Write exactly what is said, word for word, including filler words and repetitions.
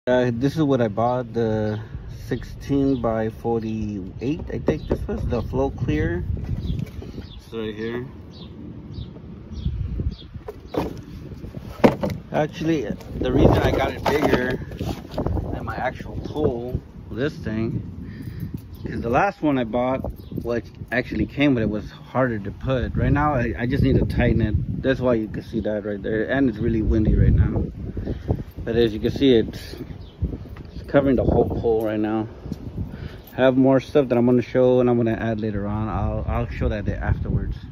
Uh, this is what I bought, the sixteen by forty-eight, I think this was, the Flowclear. It's right here. Actually, the reason I got it bigger than my actual pool, this thing, because the last one I bought, what actually came with it, was harder to put. Right now, I, I just need to tighten it. That's why you can see that right there. And it's really windy right now. But as you can see, it's, it's covering the whole pool right now. I have more stuff that I'm going to show and I'm going to add later on. I'll, I'll show that afterwards.